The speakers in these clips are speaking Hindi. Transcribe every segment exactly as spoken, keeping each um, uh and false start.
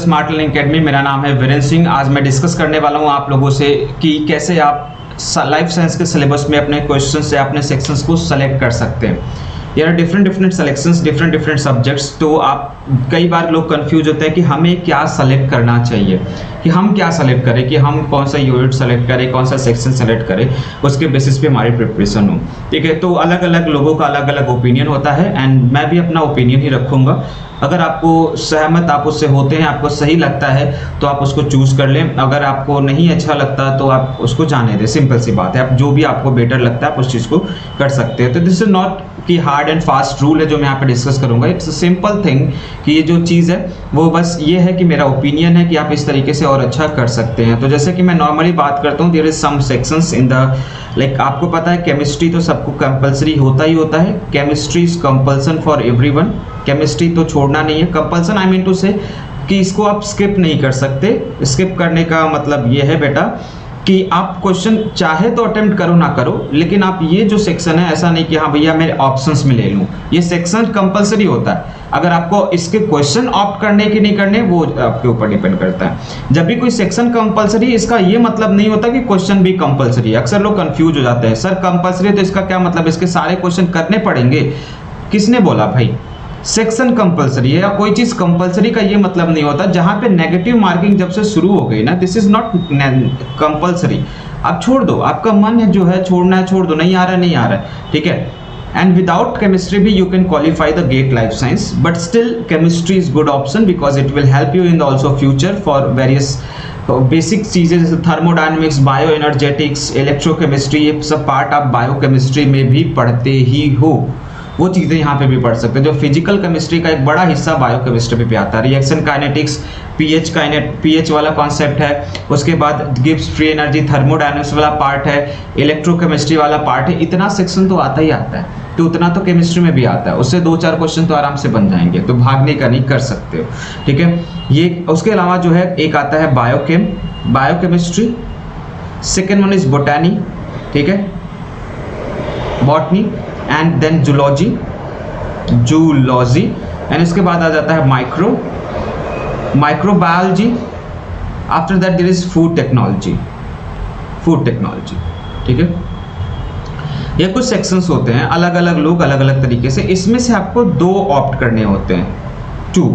Smart learning academy. मेरा नाम है वीरेंद्र सिंह। आज मैं डिस्कस करने वाला हूं आप लोगों से कि कैसे आप लाइफ साइंस के सिलेबस में अपने क्वेश्चन से अपने सेक्शंस को सेलेक्ट कर सकते हैं। यार different different selections, different different subjects, तो आप कई बार लोग कंफ्यूज होते हैं कि हमें क्या सेलेक्ट करना चाहिए, कि हम क्या सेलेक्ट करें, कि हम कौन सा यूनिट सेलेक्ट करें, कौन सा सेक्शन सेलेक्ट करें, उसके बेसिस पे हमारी प्रिपरेशन हो। ठीक है, तो अलग अलग लोगों का अलग अलग ओपिनियन होता है एंड मैं भी अपना ओपिनियन ही रखूंगा। अगर आपको सहमत आप उससे होते हैं, आपको सही लगता है तो आप उसको चूज कर लें, अगर आपको नहीं अच्छा लगता तो आप उसको जाने दें। सिंपल सी बात है, आप जो भी आपको बेटर लगता है आप उस चीज़ को कर सकते हैं। तो दिस इज नॉट कि हार्ड एंड फास्ट रूल है जो मैं यहाँ पे डिस्कस करूंगा। इट्स अ सिंपल थिंग कि ये जो चीज़ है वो बस ये है कि मेरा ओपिनियन है कि आप इस तरीके से और अच्छा कर सकते हैं। तो जैसे कि मैं नॉर्मली बात करता हूँ, there is some sections in the like आपको पता है केमिस्ट्री तो सबको कंपलसरी होता ही होता है। Chemistry is compulsion for everyone. Chemistry तो छोड़ना नहीं है, कंपल्सन आई मीन टू से कि इसको आप स्किप नहीं कर सकते। स्किप करने का मतलब ये है बेटा कि आप क्वेश्चन चाहे तो अटेम्प्ट करो ना करो, लेकिन आप ये जो सेक्शन है ऐसा नहीं कि हाँ भैया मेरे ऑप्शंस में ले लूँ, ये सेक्शन कंपलसरी होता है। अगर आपको इसके क्वेश्चन ऑप्ट करने की नहीं करने वो आपके ऊपर डिपेंड करता है। जब भी कोई सेक्शन कंपलसरी, इसका ये मतलब नहीं होता कि क्वेश्चन भी कंपलसरी है। अक्सर लोग कंफ्यूज हो जाते हैं, सर कंपलसरी है तो इसका क्या मतलब, इसके सारे क्वेश्चन करने पड़ेंगे? किसने बोला भाई सेक्शन कंपलसरी है या कोई चीज कंपलसरी का ये मतलब नहीं होता। जहां पे नेगेटिव मार्किंग जब से शुरू हो गई ना, दिस इज नॉट कंपलसरी। आप छोड़ दो, आपका मन है जो है छोड़ना है छोड़ दो, नहीं आ रहा है नहीं आ रहा है, ठीक है। एंड विदाउट केमिस्ट्री भी you can qualify the GATE life science, but still chemistry is good option because it will help you in the also future for various basic चीजें जैसे थर्मोडायनेमिक्स, बायो एनर्जेटिक्स, इलेक्ट्रोकेमिस्ट्री, ये सब पार्ट आप बायोकेमिस्ट्री में भी पढ़ते ही हो, वो चीज़ें यहाँ पे भी पढ़ सकते हैं। जो फिजिकल केमिस्ट्री का एक बड़ा हिस्सा बायोकेमिस्ट्री पे भी आता है। Reaction kinetics, pH kinetic pH वाला कॉन्सेप्ट है, उसके बाद गिब्स फ्री एनर्जी, थर्मोडायनेमिक्स वाला पार्ट है, इलेक्ट्रोकेमिस्ट्री वाला पार्ट है। इतना सेक्शन तो आता ही आता है, तो उतना तो केमिस्ट्री में भी आता है। उससे दो चार क्वेश्चन तो आराम से बन जाएंगे, तो भागने का नहीं, कर सकते हो, ठीक है। ये उसके अलावा जो है एक आता है biochem, biochemistry. Second one is botany, ठीक है, botany, and then zoology, zoology and इसके बाद आ जाता है micro microbiology. After that there is food technology, food technology, ठीक है। ये कुछ सेक्शंस होते हैं, अलग अलग लोग अलग अलग तरीके से, इसमें से आपको दो ऑप्ट करने होते हैं, टू,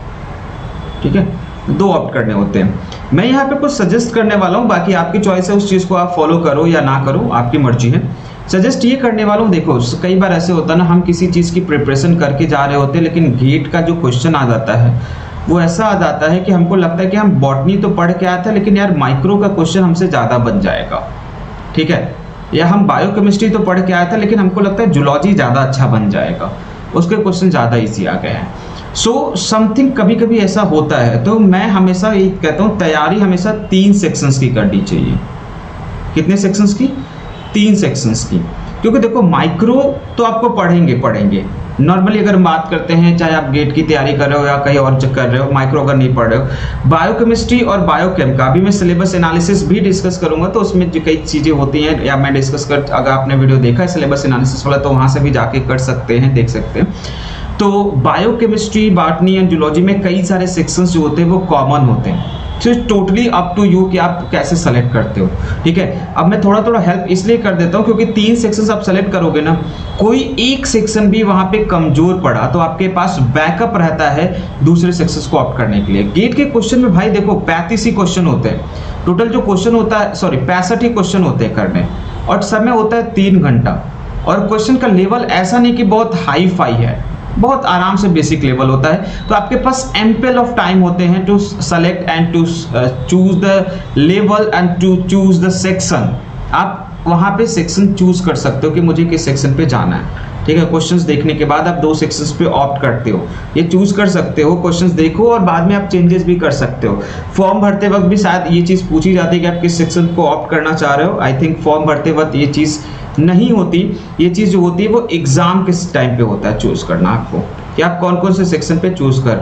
ठीक है, दो ऑप्ट करने होते हैं। मैं यहाँ पे कुछ सजेस्ट करने वाला हूँ, बाकी आपकी चॉइस है, उस चीज़ को आप फॉलो करो या ना करो, आपकी मर्जी है। सजेस्ट ये करने वाला हूँ, देखो कई बार ऐसे होता है ना, हम किसी चीज़ की प्रिपरेशन करके जा रहे होते हैं, लेकिन गेट का जो क्वेश्चन आ जाता है वो ऐसा आ जाता है कि हमको लगता है कि हम बॉटनी तो पढ़ के आया था, लेकिन यार माइक्रो का क्वेश्चन हमसे ज़्यादा बन जाएगा, ठीक है, या हम बायोकेमिस्ट्री तो पढ़ के आया था लेकिन हमको लगता है जूलॉजी ज़्यादा अच्छा बन जाएगा, उसके क्वेश्चन ज़्यादा ईजी आ गए हैं। सो समथिंग कभी कभी ऐसा होता है, तो मैं हमेशा यही कहता हूँ तैयारी हमेशा तीन सेक्शंस की करनी चाहिए। कितने सेक्शंस की? तीन सेक्शंस की, क्योंकि देखो माइक्रो तो आपको पढ़ेंगे पढ़ेंगे नॉर्मली, अगर बात करते हैं चाहे आप गेट की तैयारी कर रहे हो या कहीं और कर रहे हो, माइक्रो अगर नहीं पढ़ रहे हो। बायोकेमिस्ट्री और बायोकेम का अभी मैं सिलेबस एनालिसिस भी डिस्कस करूंगा, तो उसमें जो कई चीज़ें होती हैं या मैं डिस्कस कर, अगर आपने वीडियो देखा है सिलेबस एनालिसिस वाला तो वहाँ से भी जाके कर सकते हैं, देख सकते हैं। तो बायोकेमिस्ट्री, बॉटनी एंड जूलॉजी में कई सारे सेक्शंस जो होते हैं वो कॉमन होते हैं, तो टोटली अप टू यू कि आप कैसे सेलेक्ट करते हो, ठीक है। अब मैं थोड़ा थोड़ा हेल्प इसलिए कर देता हूँ क्योंकि तीन सेक्शंस आप सेलेक्ट करोगे ना, कोई एक सेक्शन भी वहाँ पे कमजोर पड़ा तो आपके पास बैकअप रहता है दूसरे सेक्शंस को ऑप्ट करने के लिए। गेट के क्वेश्चन में भाई देखो पैंतीस ही क्वेश्चन होते हैं टोटल, जो क्वेश्चन होता है सॉरी पैंसठ ही क्वेश्चन होते हैं करने, और समय होता है तीन घंटा, और क्वेश्चन का लेवल ऐसा नहीं कि बहुत हाई फाई है, बहुत आराम से बेसिक लेवल होता है। तो आपके पास एम्पल ऑफ टाइम होते हैं to select and to choose the level and to choose the section. आप वहां पे सेक्शन चूज कर सकते हो कि मुझे किस सेक्शन पे जाना है, ठीक है। क्वेश्चंस देखने के बाद आप दो सेक्शंस पे ऑप्ट करते हो, ये चूज कर सकते हो, क्वेश्चंस देखो और बाद में आप चेंजेस भी कर सकते हो। फॉर्म भरते वक्त भी शायद ये चीज़ पूछी जाती है कि आप किस सेक्शन को ऑप्ट करना चाह रहे हो। आई थिंक फॉर्म भरते वक्त ये चीज़ नहीं होती, ये चीज़ जो होती है वो एग्जाम के टाइम पे होता है चूज करना आपको, कि आप कौन कौन से सेक्शन पे चूज कर रहे हो।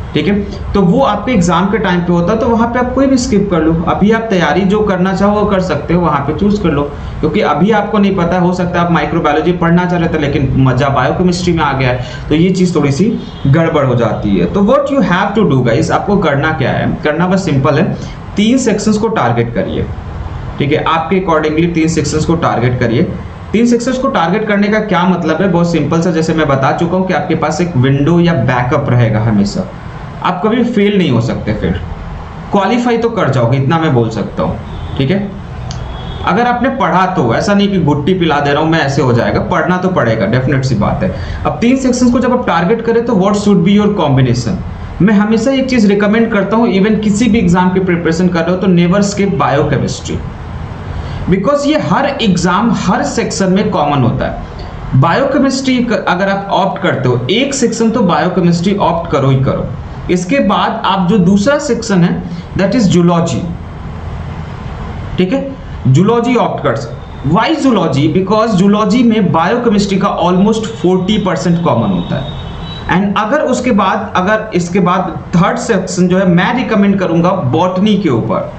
ठीक है। तो वो आपके एग्जाम के टाइम पे होता है, तो वहाँ पे आप कोई भी स्किप कर लो। अभी आप तैयारी जो करना चाहो वो कर सकते हो, वहाँ पे चूज कर लो, क्योंकि अभी आपको नहीं पता, हो सकता है आप माइक्रोबायोलॉजी पढ़ना चाह रहे थे लेकिन मजा बायोकेमिस्ट्री में आ गया है, तो ये चीज़ थोड़ी सी गड़बड़ हो जाती है। तो what you have to do guys, आपको करना क्या है, करना बस सिंपल है, तीन सेक्शंस को टारगेट करिए, ठीक है। आपके अकॉर्डिंगली तीन सेक्शंस को टारगेट करिए। तीन सेक्शंस को टारगेट करने का क्या मतलब है, बहुत सिंपल सा, जैसे मैं बता चुका हूँ कि आपके पास एक विंडो या बैकअप रहेगा हमेशा, आप कभी फेल नहीं हो सकते, फिर क्वालिफाई तो कर जाओगे, इतना मैं बोल सकता हूँ, ठीक है। अगर आपने पढ़ा तो, ऐसा नहीं कि गुट्टी पिला दे रहा हूँ मैं ऐसे हो जाएगा, पढ़ना तो पड़ेगा, डेफिनेट सी बात है। अब तीन सेक्शंस को जब आप टारगेट करें तो what should be your combination. मैं हमेशा एक चीज रिकमेंड करता हूँ, इवन किसी भी एग्जाम की प्रिपरेशन कर रहे हो तो नेवर स्किप बायोकेमिस्ट्री, बिकॉज ये हर एग्जाम हर सेक्शन में कॉमन होता है। बायोकेमिस्ट्री अगर आप ऑप्ट करते हो, एक सेक्शन तो बायोकेमिस्ट्री ऑप्ट करो ही करो। इसके बाद आप जो दूसरा सेक्शन है दैट इज जूलॉजी, ठीक है, जूलॉजी ऑप्ट कर सकते। Why zoology? बिकॉज जूलॉजी में बायोकेमिस्ट्री का ऑलमोस्ट चालीस परसेंट कॉमन होता है। एंड अगर उसके बाद अगर इसके बाद थर्ड सेक्शन जो है मैं रिकमेंड करूंगा बॉटनी के ऊपर,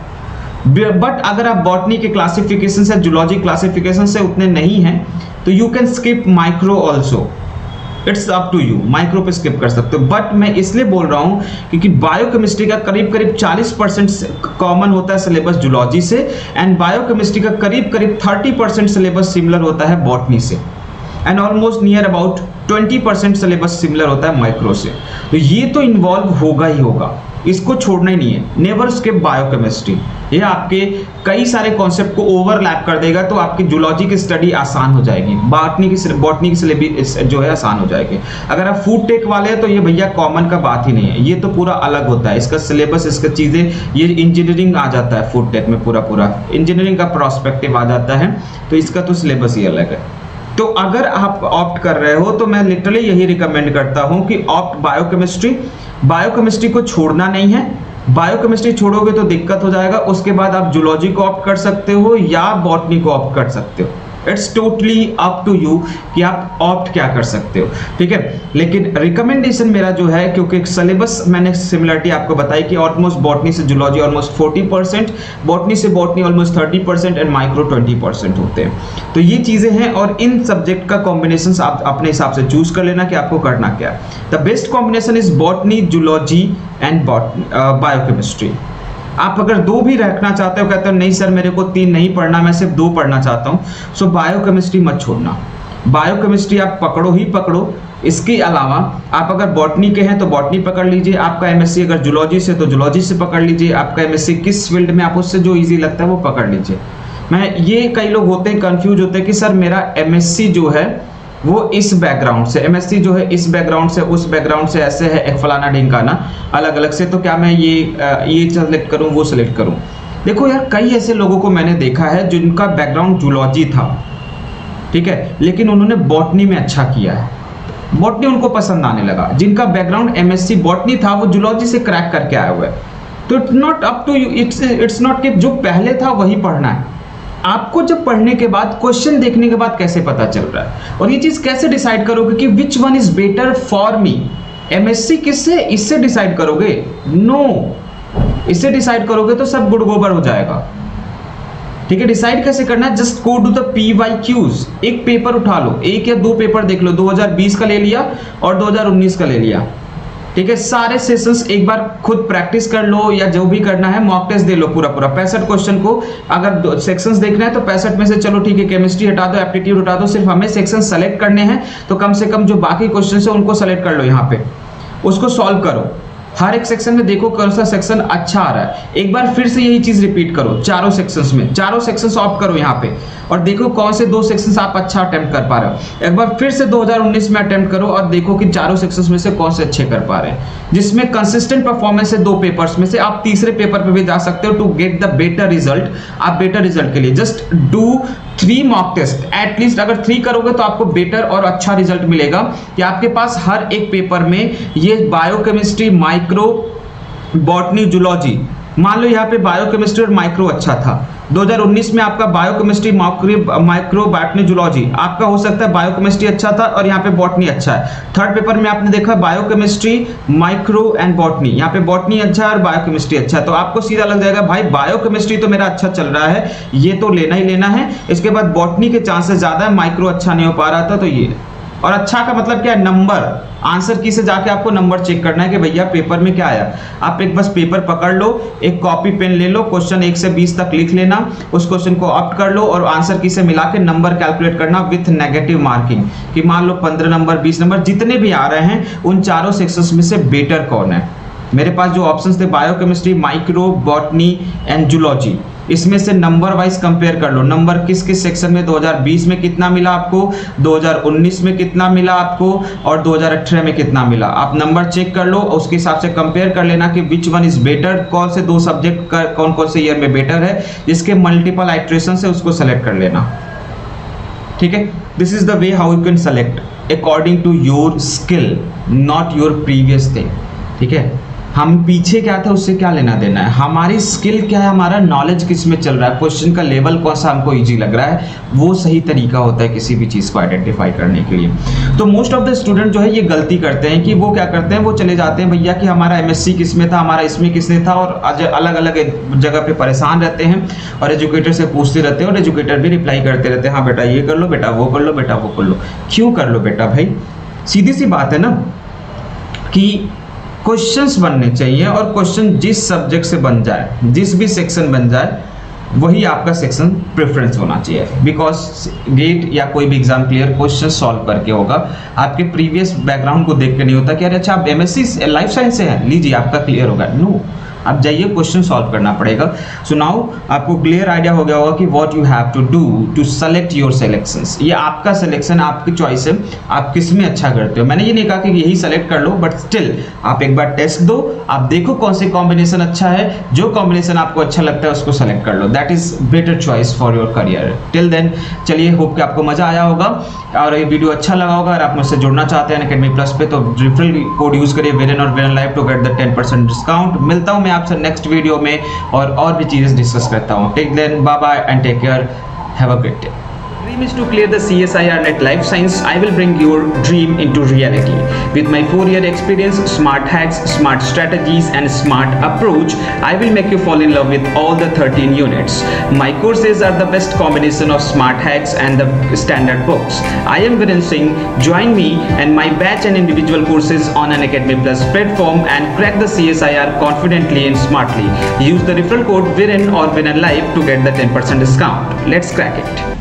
बट अगर आप बॉटनी के क्लासिफिकेशन से, जूलॉजी क्लासिफिकेशन से उतने नहीं हैं तो you can skip micro also, it's up to you, micro पे स्किप कर सकते हो। बट मैं इसलिए बोल रहा हूं क्योंकि बायोकेमिस्ट्री का करीब करीब चालीस परसेंट कॉमन होता है सिलेबस जूलॉजी से, एंड बायोकेमिस्ट्री का करीब करीब तीस परसेंट सिलेबस सिमिलर होता है बॉटनी से, एंड ऑलमोस्ट नियर अबाउट बीस परसेंट सिलेबस सिमिलर होता है माइक्रो से। तो ये तो इन्वॉल्व होगा ही होगा, इसको छोड़ना ही नहीं है। नेवर स्किप बायोकेमिस्ट्री, ये आपके कई सारे कॉन्सेप्ट को ओवरलैप कर देगा, तो आपकी जूलॉजी की स्टडी आसान हो जाएगी, बॉटनी की बॉटनी की सिलेबस जो है आसान हो जाएगी। अगर आप फूड टेक वाले हैं तो ये भैया कॉमन का बात ही नहीं है, ये तो पूरा अलग होता है, इसका सिलेबस, इसका चीजें, ये इंजीनियरिंग आ जाता है फूड टेक में, पूरा पूरा इंजीनियरिंग का प्रोस्पेक्टिव आ जाता है, तो इसका तो सिलेबस ही अलग है। तो अगर आप ऑप्ट कर रहे हो तो मैं लिटरली यही रिकमेंड करता हूं कि ऑप्ट बायोकेमिस्ट्री। बायोकेमिस्ट्री को छोड़ना नहीं है, बायोकेमिस्ट्री छोड़ोगे तो दिक्कत हो जाएगा। उसके बाद आप जूलॉजी को ऑप्ट कर सकते हो या बॉटनी को ऑप्ट कर सकते हो, it's totally up to you कि आप ऑप्ट क्या कर सकते हो, ठीक है। लेकिन रिकमेंडेशन मेरा जो है, क्योंकि सिलेबस मैंने सिमिलरिटी आपको बताई कि ऑलमोस्ट बॉटनी से जूलॉजी ऑलमोस्ट चालीस परसेंट, बॉटनी से बॉटनी ऑलमोस्ट तीस परसेंट एंड माइक्रो बीस परसेंट होते हैं। तो ये चीजें हैं, और इन सब्जेक्ट का कॉम्बिनेशन आप अपने हिसाब से चूज कर लेना कि आपको करना क्या है। The best combination is botany, zoology and biochemistry. आप अगर दो भी रखना चाहते हो, कहते हो नहीं सर मेरे को तीन नहीं पढ़ना, मैं सिर्फ दो पढ़ना चाहता हूँ, सो बायोकेमिस्ट्री मत छोड़ना, बायोकेमिस्ट्री आप पकड़ो ही पकड़ो। इसके अलावा आप अगर बॉटनी के हैं तो बॉटनी पकड़ लीजिए, आपका एमएससी अगर जूलॉजी से तो जूलॉजी से पकड़ लीजिए, आपका एमएससी किस फील्ड में आप उससे जो इजी लगता है वो पकड़ लीजिए। मैं ये कई लोग होते हैं कंफ्यूज होते हैं कि सर मेरा एमएससी जो है वो इस बैकग्राउंड से, एमएससी जो है इस बैकग्राउंड से, उस बैकग्राउंड से ऐसे है, एक फलाना ढिंकाना अलग अलग से, तो क्या मैं ये ये सेलेक्ट करूं वो सेलेक्ट करूं। देखो यार, कई ऐसे लोगों को मैंने देखा है जिनका बैकग्राउंड जूलॉजी था, ठीक है, लेकिन उन्होंने बॉटनी में अच्छा किया है, बॉटनी उनको पसंद आने लगा। जिनका बैकग्राउंड एमएससी बॉटनी था वो जूलॉजी से क्रैक करके आया हुआ है। तो it's not up to you, it's it's not कि जो पहले था वही पढ़ना है। आपको जब पढ़ने के बाद, क्वेश्चन देखने के बाद कैसे पता चल रहा है, और ये चीज कैसे डिसाइड करोगे कि which one is better for me. MSc किससे, इससे डिसाइड करोगे? नो, इससे डिसाइड करोगे तो सब गुड़ गोबर हो जाएगा, ठीक है। डिसाइड कैसे करना है, just go to the P Y Qs, एक पेपर उठा लो, एक या दो पेपर देख लो, दो हज़ार बीस का ले लिया और दो हज़ार उन्नीस का ले लिया, ठीक है। सारे सेशंस एक बार खुद प्रैक्टिस कर लो, या जो भी करना है मॉक टेस्ट दे लो पूरा पूरा पैंसठ क्वेश्चन को। अगर सेक्शंस देखना है तो पैंसठ में से चलो ठीक है केमिस्ट्री हटा दो, एप्टीट्यूड हटा दो, सिर्फ हमें सेक्शन सेलेक्ट करने हैं, तो कम से कम जो बाकी क्वेश्चन है उनको सेलेक्ट कर लो, यहाँ पे उसको सॉल्व करो। हर एक सेक्शन में देखो कौन सा सेक्शन अच्छा आ रहा है, एक बार फिर से यही चीज रिपीट करो चारों सेक्शंस में, चारों सेक्शंस ऑप्ट करो यहाँ पे, और देखो कौन से दो सेक्शंस आप अच्छा अटेम्प्ट कर पा रहे हो। एक बार फिर से दो हज़ार उन्नीस में अटेम्प्ट करो और देखो कि चारों सेक्शंस में से कौन से अच्छे कर पा रहे हैं, जिसमें कंसिस्टेंट परफॉर्मेंस है दो पेपर्स में से, आप तीसरे पेपर पे भी जा सकते हो to get the better result. आप बेटर रिजल्ट के लिए just do three mock test, at least अगर थ्री करोगे तो आपको बेटर और अच्छा रिजल्ट मिलेगा कि आपके पास हर एक पेपर में ये बायोकेमिस्ट्री, माइक्रो, बॉटनी, जूलॉजी, मान लो यहाँ पे बायोकेमिस्ट्री और माइक्रो अच्छा था, दो हज़ार उन्नीस में आपका बायोकेमिस्ट्री माइक्रो माइक्रोबॉटनी जूलॉजी, आपका हो सकता है बायोकेमिस्ट्री अच्छा था और यहाँ पे बॉटनी अच्छा है। थर्ड पेपर में आपने देखा बायोकेमिस्ट्री माइक्रो एंड बॉटनी, यहाँ पे बॉटनी अच्छा है और बायोकेमिस्ट्री अच्छा है, तो आपको सीधा लग जाएगा भाई बायोकेमिस्ट्री तो मेरा अच्छा चल रहा है, ये तो लेना ही लेना है। इसके बाद बॉटनी के चांसेस ज्यादा है, माइक्रो अच्छा नहीं हो पा रहा था, तो ये। और अच्छा का मतलब क्या है, नंबर, आंसर की से जाके आपको नंबर चेक करना है कि भैया पेपर में क्या आया। आप एक बस पेपर पकड़ लो, एक कॉपी पेन ले लो, क्वेश्चन एक से बीस तक लिख लेना, उस क्वेश्चन को ऑप्ट कर लो और आंसर की से मिला के नंबर कैलकुलेट करना विथ नेगेटिव मार्किंग, कि मान लो पंद्रह नंबर, बीस नंबर, जितने भी आ रहे हैं उन चारों सेक्शंस में से बेटर कौन है। मेरे पास जो ऑप्शंस थे biochemistry, micro, botany and zoology, इसमें से नंबर वाइज कंपेयर कर लो, नंबर किस किस सेक्शन में दो हज़ार बीस में कितना मिला आपको, दो हज़ार उन्नीस में कितना मिला आपको और दो हज़ार अठारह में कितना मिला। आप नंबर चेक कर लो, उसके हिसाब से कंपेयर कर लेना कि विच वन इज बेटर, कौन से दो सब्जेक्ट का कौन कौन से ईयर में बेटर है, जिसके मल्टीपल आइट्रेशन से उसको सेलेक्ट कर लेना। ठीक है, this is the way how you can select according to your skill, not your previous thing. ठीक है, हम पीछे क्या था उससे क्या लेना देना है, हमारी स्किल क्या है, हमारा नॉलेज किस में चल रहा है, क्वेश्चन का लेवल कौन सा हमको इजी लग रहा है, वो सही तरीका होता है किसी भी चीज़ को आइडेंटिफाई करने के लिए। तो मोस्ट ऑफ द स्टूडेंट जो है ये गलती करते हैं कि वो क्या करते हैं, वो चले जाते हैं भैया कि हमारा एमएससी किस में था, हमारा इसमें किसने था, और अलग अलग जगह पे परेशान रहते हैं और एजुकेटर से पूछते रहते हैं और एजुकेटर भी रिप्लाई करते रहते हैं, हाँ बेटा ये कर लो, बेटा वो कर लो, बेटा वो कर लो। क्यों कर लो बेटा भाई, सीधी सी बात है ना कि क्वेश्चंस बनने चाहिए और क्वेश्चन जिस सब्जेक्ट से बन जाए, जिस भी सेक्शन बन जाए, वही आपका सेक्शन प्रेफरेंस होना चाहिए। बिकॉज गेट या कोई भी एग्जाम क्लियर क्वेश्चन सॉल्व करके होगा, आपके प्रीवियस बैकग्राउंड को देख के नहीं होता कि अरे अच्छा आप एमएससी लाइफ साइंस से हैं, लीजिए आपका क्लियर होगा। नो, आप जाइए क्वेश्चन सॉल्व करना पड़ेगा। सो नाउ आपको क्लियर आइडिया हो गया होगा कि what you have to do to select your selections. ये आपका सिलेक्शन, आपकी चॉइस है, आप किस में अच्छा करते हो। मैंने ये नहीं कहा कि यही सेलेक्ट कर लो, बट स्टिल आप एक बार टेस्ट दो, आप देखो कौन से कॉम्बिनेशन अच्छा है, जो कॉम्बिनेशन आपको अच्छा लगता है उसको सेलेक्ट कर लो, that is better choice for your career. Till then चलिए, होप कि आपको मजा आया होगा और ये वीडियो अच्छा लगा होगा। अगर आप मुझसे जुड़ना चाहते हैं अकेडमी प्लस पे तो रेफरल कोड यूज करिए विरेन और Viren live to get the ten percent discount. मिलता हूं मैं आपसे नेक्स्ट वीडियो में और और भी चीजें डिस्कस करता हूं। Take then, bye bye and take care, have a great day. Dream is to clear the C S I R Net Life Science. I will bring your dream into reality. With my four-year experience, smart hacks, smart strategies, and smart approach, I will make you fall in love with all the thirteen units. My courses are the best combination of smart hacks and the standard books. I am Viren Singh. Join me and my batch and individual courses on an Academy Plus platform and crack the C S I R confidently and smartly. Use the referral code Viren or Viren Live to get the ten percent discount. Let's crack it.